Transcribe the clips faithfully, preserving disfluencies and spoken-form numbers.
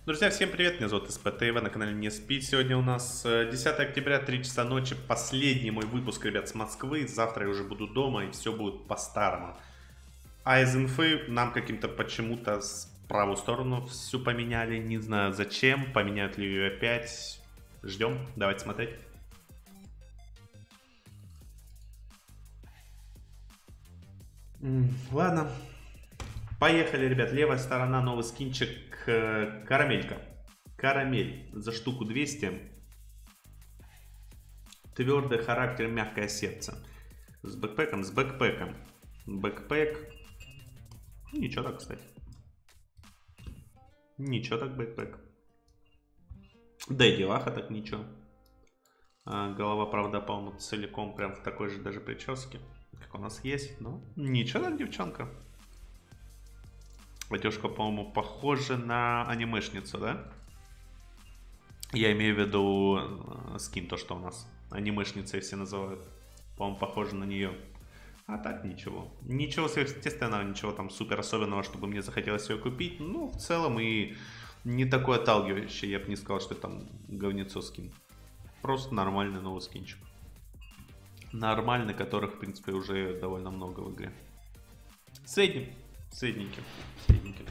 Друзья, всем привет, меня зовут СПТ, вы на канале Не Спи. Сегодня у нас десятое октября, три часа ночи, последний мой выпуск, ребят, с Москвы. Завтра я уже буду дома и все будет по-старому. А из инфы нам каким-то почему-то с правую сторону всю поменяли, не знаю зачем, поменяют ли ее опять. Ждем, давайте смотреть. Ладно. Поехали, ребят. Левая сторона, новый скинчик, карамелька. Карамель за штуку двести. Твердый характер, мягкое сердце. С бэкпэком, с бэкпэком. Бэкпэк. Ничего так, кстати. Ничего так, бэкпэк. Да и деваха так ничего. А, голова, правда, по-моему, целиком прям в такой же даже прическе, как у нас есть. Но ничего так, девчонка. Одежка, по-моему, похожа на анимешницу, да? Я имею в виду э, скин, то, что у нас анимешницей все называют. По-моему, похоже на нее. А так ничего. Ничего сверхъестественного, ничего там супер особенного, чтобы мне захотелось ее купить. Ну, в целом и не такой отталкивающий. Я бы не сказал, что это там говнецо скин. Просто нормальный новый скинчик. Нормальный, которых, в принципе, уже довольно много в игре. Средний. Средненький. Средненький.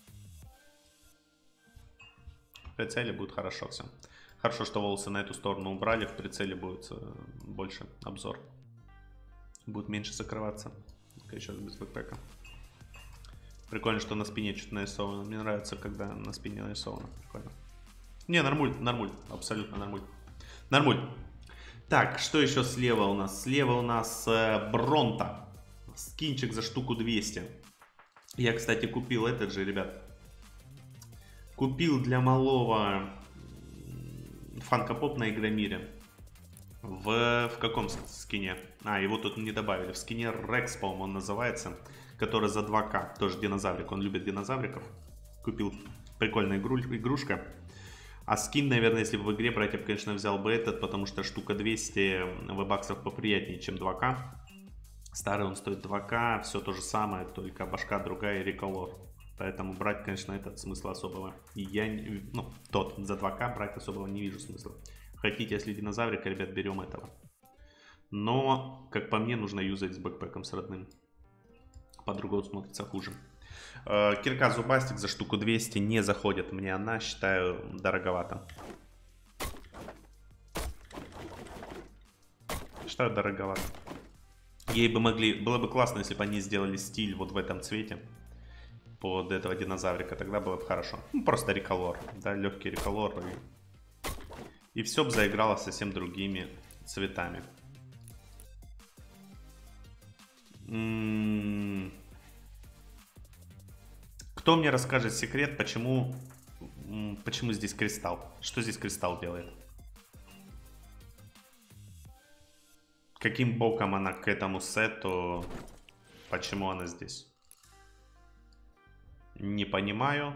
В прицеле будет хорошо все. Хорошо, что волосы на эту сторону убрали. В прицеле будет больше обзор. Будет меньше закрываться. Еще раз без бэкпэка. Прикольно, что на спине что-то нарисовано. Мне нравится, когда на спине нарисовано. Прикольно. Не, нормуль, нормуль. Абсолютно нормуль. Нормуль. Так, что еще слева у нас? Слева у нас э, Бронта. Скинчик за штуку двести. Я, кстати, купил этот же, ребят. Купил для малого фанкопоп на Игромире. В, в каком скине? А, его тут не добавили. В скине Рекс, по-моему, он называется. Который за два ка. Тоже динозаврик. Он любит динозавриков. Купил прикольная игру, игрушка. А скин, наверное, если бы в игре брать, я бы, конечно, взял бы этот. Потому что штука двести вебаксов поприятнее, чем два ка. Старый он стоит два ка, все то же самое, только башка другая и реколор. Поэтому брать, конечно, этот смысла особого. И я, ну, тот за два ка брать особого не вижу смысла. Хотите, если динозаврика, ребят, берем этого. Но, как по мне, нужно юзать с бэкпэком с родным. По-другому смотрится хуже. Кирка зубастик за штуку двести не заходит. Мне она, считаю, дороговато. Считаю, дороговато. Ей бы могли, было бы классно, если бы они сделали стиль вот в этом цвете под этого динозаврика, тогда было бы хорошо. Ну, просто реколор, да, легкий реколор. И, и все бы заиграло совсем другими цветами. М-м-м. Кто мне расскажет секрет, почему, почему здесь кристалл? Что здесь кристалл делает? Каким боком она к этому сету? Почему она здесь? Не понимаю.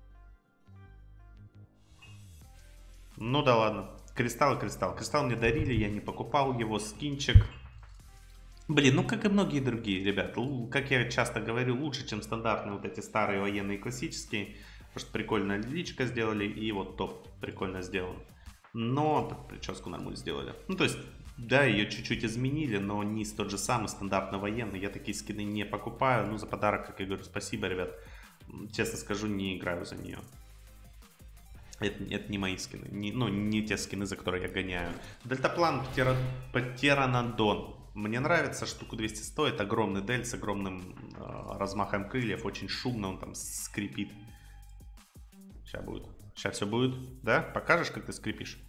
Ну да ладно. Кристалл и кристалл. Кристалл мне дарили, я не покупал его. Скинчик. Блин, ну как и многие другие, ребят. Как я часто говорю, лучше, чем стандартные вот эти старые военные классические. Потому что прикольно личка сделали и вот топ прикольно сделан. Но так, прическу нормально сделали. Ну то есть... Да, ее чуть-чуть изменили, но низ тот же самый, стандартно военный. Я такие скины не покупаю. Ну, за подарок, как я говорю, спасибо, ребят. Честно скажу, не играю за нее. Это, это не мои скины. Не, ну, не те скины, за которые я гоняю. Дельтаплан Птеранодон. Мне нравится, штуку двести стоит. Огромный дель с огромным э, размахом крыльев. Очень шумно он там скрипит. Сейчас будет. Сейчас все будет. Да? Покажешь, как ты скрипишь?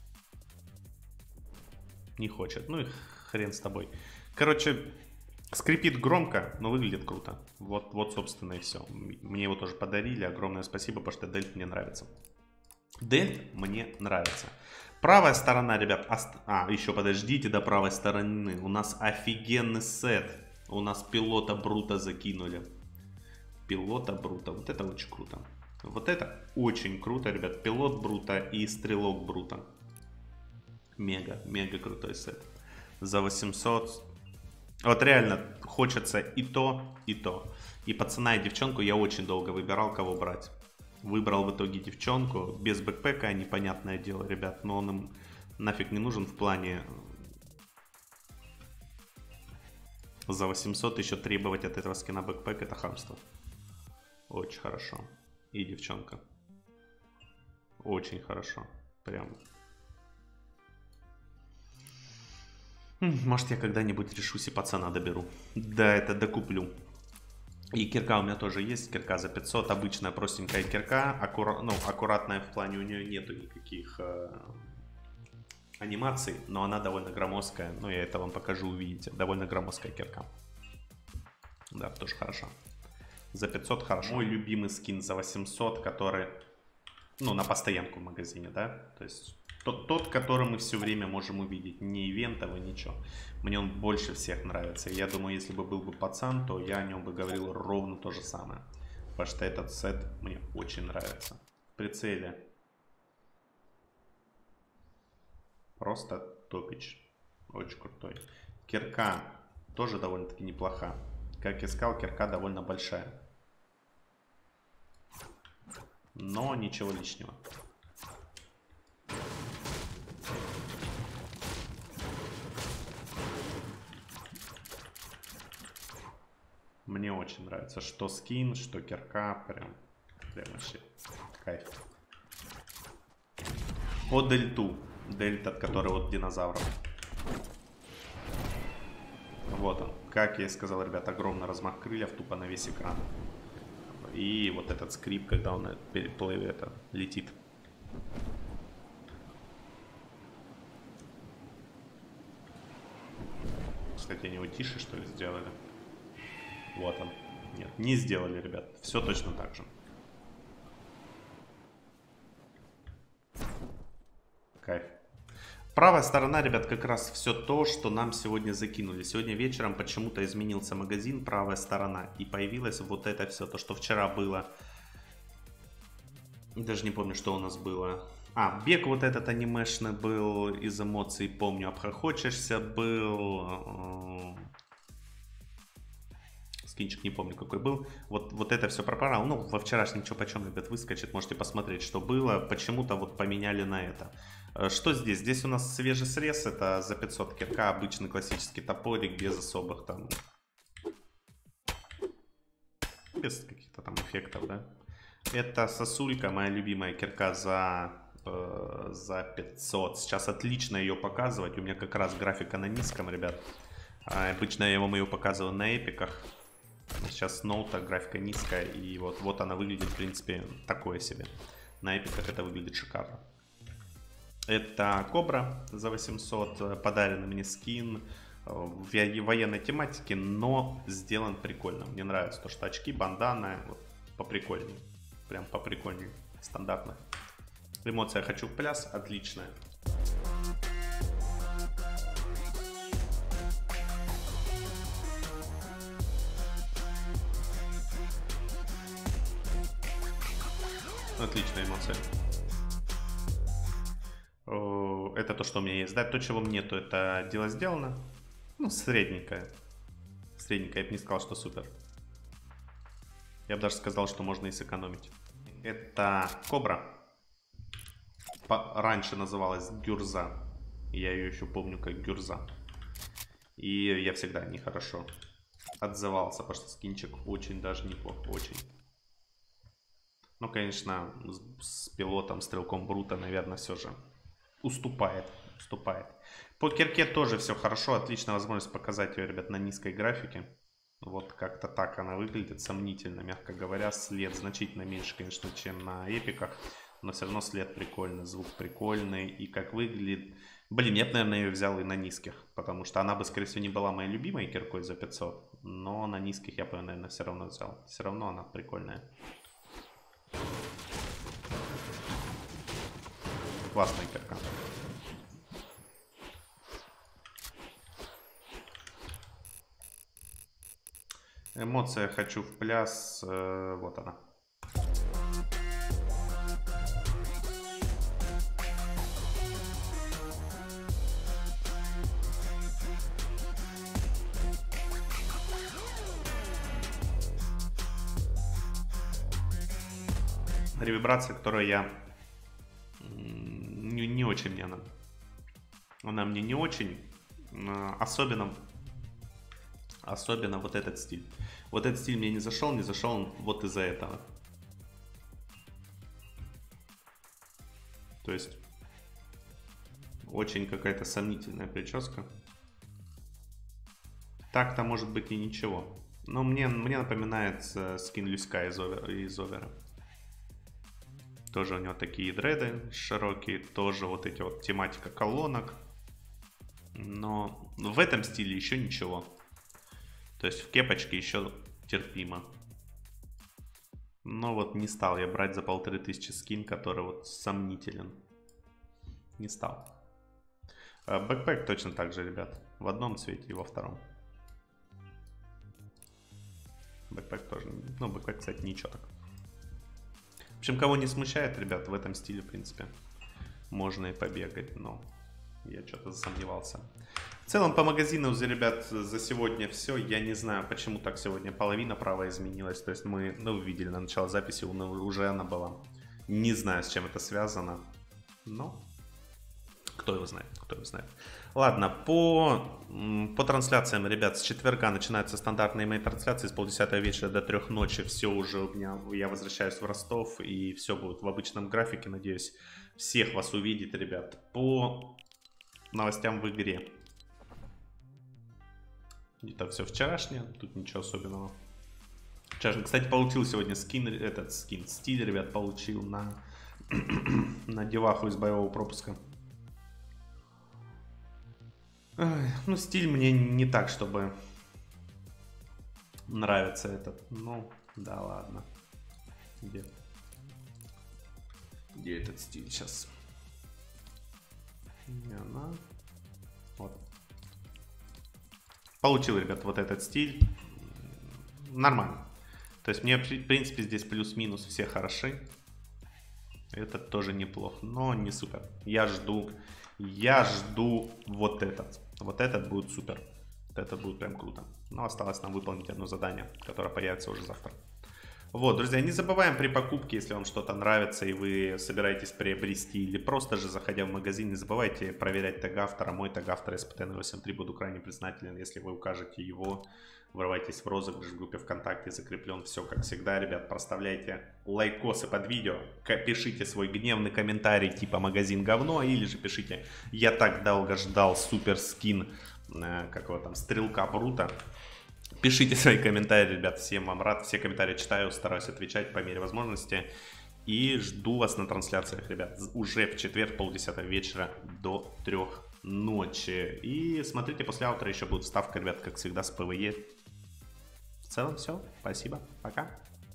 Не хочет. Ну и хрен с тобой. Короче, скрипит громко, но выглядит круто. Вот, вот собственно, и все. Мне его тоже подарили. Огромное спасибо, потому что дельт мне нравится. Дельт мне нравится. Правая сторона, ребят. Ост... А, еще подождите до правой стороны. У нас офигенный сет. У нас пилота Брута закинули. Пилота Брута. Вот это очень круто. Вот это очень круто, ребят. Пилот Брута и стрелок Брута. Мега, мега крутой сет. За восемьсот. Вот реально хочется и то, и то. И пацана, и девчонку я очень долго выбирал, кого брать. Выбрал в итоге девчонку. Без бэкпэка, непонятное дело, ребят. Но он им нафиг не нужен в плане... За восемьсот еще требовать от этого скина бэкпэк — это хамство. Очень хорошо. И девчонка. Очень хорошо. Прям. Может, я когда-нибудь решусь и пацана доберу. Да, это докуплю. И кирка у меня тоже есть. Кирка за пятьсот. Обычная простенькая кирка. Аккура... Ну, аккуратная в плане, у нее нету никаких э... анимаций. Но она довольно громоздкая. Ну, я это вам покажу, увидите. Довольно громоздкая кирка. Да, тоже хорошо. За пятьсот хорошо. Мой любимый скин за восемьсот, который... Ну, на постоянку в магазине, да? То есть... Тот, тот, который мы все время можем увидеть. Не ивентовый, ничего. Мне он больше всех нравится. Я думаю, если бы был бы пацан, то я о нем бы говорил ровно то же самое. Потому что этот сет мне очень нравится. В прицеле. Просто топич. Очень крутой. Кирка тоже довольно-таки неплоха. Как искал, кирка довольно большая. Но ничего лишнего. Мне очень нравится, что скин, что кирка, прям, прям вообще кайф. По дельту, дельта, от которого от динозавров. Вот он, как я и сказал, ребят, огромный размах крыльев, тупо на весь экран. И вот этот скрип, когда он переплывет, это летит. Кстати, они его тише, что ли, сделали? Вот он. Нет, не сделали, ребят. Все точно так же. Кайф. Правая сторона, ребят, как раз все то, что нам сегодня закинули. Сегодня вечером почему-то изменился магазин, правая сторона. И появилось вот это все, то, что вчера было. Даже не помню, что у нас было. А, бег вот этот анимешный был, из эмоций, помню. Обхохочешься был... Скинчик не помню какой был. Вот, вот это все пропало. Ну, во вчерашнем чё почем, ребят, выскочит. Можете посмотреть, что было. Почему-то вот поменяли на это. Что здесь? Здесь у нас свежий срез. Это за пятьсот кирка. Обычный классический топорик. Без особых там... Без каких-то там эффектов, да? Это сосулька. Моя любимая кирка за... Э, за пятьсот. Сейчас отлично ее показывать. У меня как раз графика на низком, ребят. А обычно я вам ее показываю на эпиках. Сейчас ноута, графика низкая, и вот, вот она выглядит, в принципе, такое себе. На эпиках это выглядит шикарно. Это Кобра за восемьсот, подаренный мне скин в военной тематике, но сделан прикольно. Мне нравится то, что очки, бандана, вот, поприкольнее. Прям поприкольнее, стандартно. Эмоция «Хочу в пляс» отличная. Отличная эмоция. Это то, что у меня есть. Да, то, чего нету, это дело сделано. Ну, средненькое. Средненькое. Я бы не сказал, что супер. Я бы даже сказал, что можно и сэкономить. Это Кобра. По раньше называлась Гюрза. Я ее еще помню как Гюрза. И я всегда нехорошо отзывался, потому что скинчик очень даже неплох. Очень. Ну, конечно, с пилотом, стрелком Брута, наверное, все же уступает. уступает. По кирке тоже все хорошо. Отличная возможность показать ее, ребят, на низкой графике. Вот как-то так она выглядит. Сомнительно, мягко говоря. След значительно меньше, конечно, чем на эпиках. Но все равно след прикольный, звук прикольный. И как выглядит... Блин, я бы, наверное, ее взял и на низких. Потому что она бы, скорее всего, не была моей любимой киркой за пятьсот. Но на низких я бы, наверное, все равно взял. Все равно она прикольная. Классная кирка. Эмоция «Хочу в пляс». Э, вот она. ревибрация, которую я не, не очень мне она. Она мне не очень. Особенно, особенно вот этот стиль. Вот этот стиль мне не зашел, не зашел вот из-за этого. То есть очень какая-то сомнительная прическа. Так-то может быть и ничего. Но мне, мне напоминает скин Люська из Овера, из Овера. Тоже у него такие дреды широкие. Тоже вот эти вот тематика колонок. Но в этом стиле еще ничего. То есть в кепочке еще терпимо. Но вот не стал я брать за полторы тысячи скин, который вот сомнителен. Не стал. Бэкпэк точно так же, ребят. В одном цвете и во втором. Бэкпэк тоже. Ну, бэкпэк, кстати, ничего так. В общем, кого не смущает, ребят, в этом стиле, в принципе, можно и побегать. Но я что-то засомневался. В целом, по магазину, ребят, за сегодня все. Я не знаю, почему так сегодня половина права изменилась. То есть мы, ну, видели на начало записи, уже она была. Не знаю, с чем это связано. Но кто его знает, кто его знает. Ладно, по, по трансляциям, ребят, с четверга начинаются стандартные мои трансляции. С полдесятого вечера до трех ночи все уже у меня, я возвращаюсь в Ростов. И все будет в обычном графике. Надеюсь, всех вас увидеть, ребят. По новостям в игре. Это все вчерашнее, тут ничего особенного. Вчера, кстати, получил сегодня скин, этот скин, стиль, ребят, получил на, на деваху из боевого пропуска. Ой, ну, стиль мне не так, чтобы нравится этот. Ну, да ладно. Где? Где этот стиль сейчас? Не она. Вот. Получил, ребят, вот этот стиль. Нормально. То есть мне, в принципе, здесь плюс-минус все хороши. Этот тоже неплохо, но не супер. Я жду, я жду вот этот. Вот этот будет супер. Вот это будет прям круто. Но осталось нам выполнить одно задание, которое появится уже завтра. Вот, друзья, не забываем при покупке, если вам что-то нравится и вы собираетесь приобрести, или просто же заходя в магазин, не забывайте проверять тег автора. Мой тег автора эс пи ти эн восемь три, буду крайне признателен, если вы укажете его. Врывайтесь в розыгрыш в группе ВКонтакте, закреплен все как всегда. Ребят, проставляйте лайкосы под видео, пишите свой гневный комментарий типа «магазин говно», или же пишите «я так долго ждал супер скин», э, как его там, стрелка Брута. Пишите свои комментарии, ребят, всем вам рад, все комментарии читаю, стараюсь отвечать по мере возможности. И жду вас на трансляциях, ребят, уже в четверг, полдесятого вечера до трех ночи. И смотрите, после аутро еще будет вставка, ребят, как всегда, с ПВЕ. В целом все, спасибо, пока.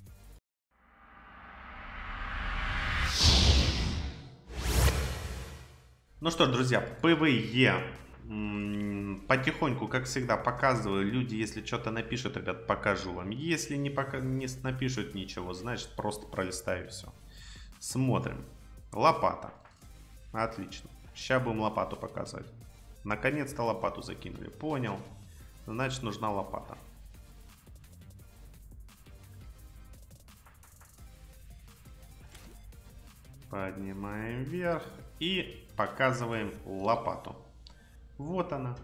Ну что ж, друзья, ПВЕ потихоньку, как всегда, показываю. Люди, если что-то напишут, ребят, покажу вам. Если не, пока... не напишут ничего, значит, просто пролистаю все. Смотрим. Лопата. Отлично. Сейчас будем лопату показывать. Наконец-то лопату закинули. Понял. Значит, нужна лопата. Поднимаем вверх и показываем лопату. Вот она.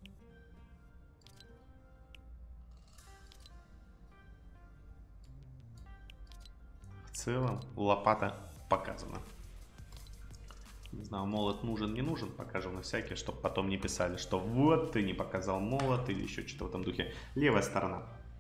В целом лопата показана. Не знаю, молот нужен, не нужен. Покажу на всякий, чтобы потом не писали, что вот ты не показал молот или еще что-то в этом духе. Левая сторона.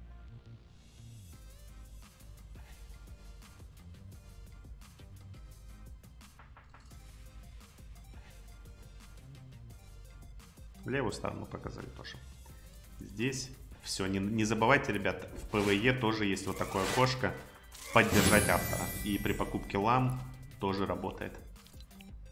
Левую сторону показали тоже. Здесь все. Не, не забывайте, ребята, в ПВЕ тоже есть вот такое окошко. Поддержать автора. И при покупке лам тоже работает.